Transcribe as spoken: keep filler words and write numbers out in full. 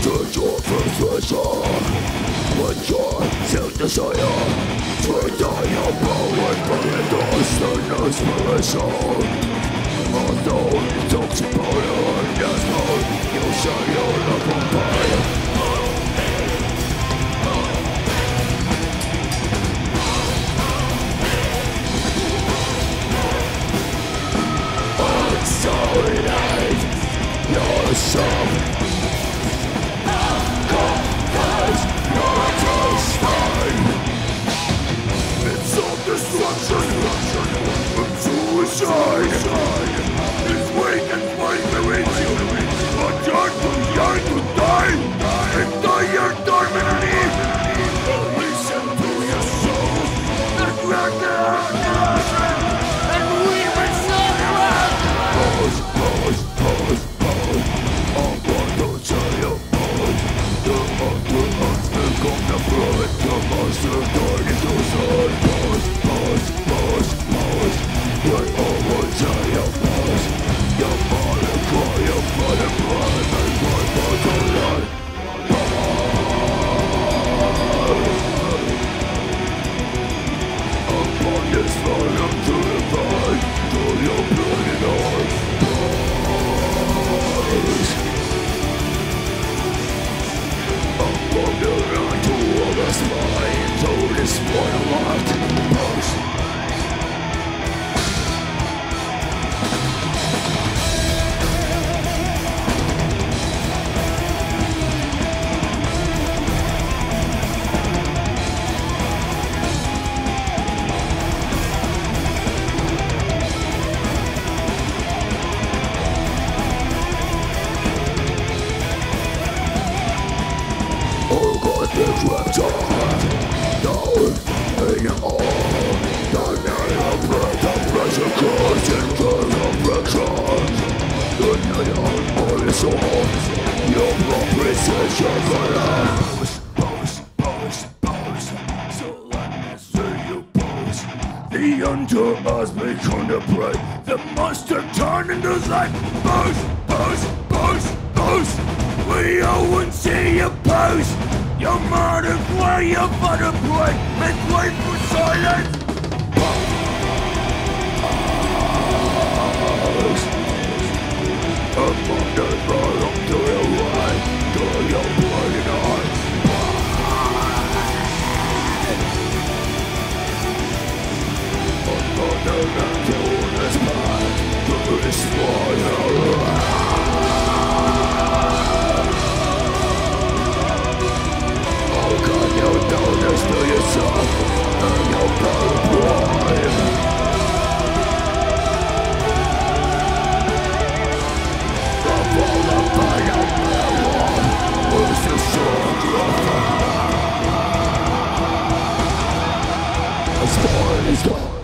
Turn your frustration with your self-desire. Turn down your power and lost an inspiration. Although it's toxic power, yes, Lord, you shine your love on fire. Consolidate yourself. Compromise your trust. It's self-destruction and suicide. It's weak and fight within you. But you're too young to die. And die your terminally. Listen to your soul. The dragon. And we will solve the world. Pause, pause, pause, pause. I want to tell you, pause. The upper earth will come to front. The monster turn into sun. Pause, pause, pause, pause. But I will tell you, pause. Your mother cry, your mother cry, and my mother lie. Upon this fire to the fight, to your bloody heart. Upon the line to all the spine, to the spoiled heart. Pause. Oh God, the creator, down in all, the night of breath, the pressure curse, and burn of record. The night of all is all, your blood precision for life. Pose, pose, pose, so let me see you pose. The hunter has become the prey, the monster turned into life. Pose, pose, pose, pose. We all want to see you pose. Your mother cry, your father cry, and wait for silence. Pause. Upon the bottom to your right, to your bloody heart. Upon the land to the sky, to the spoiler. You know this to yourself, and you'll pay why. Of all the pain of marijuana, where's the sacrifice? A story is gone.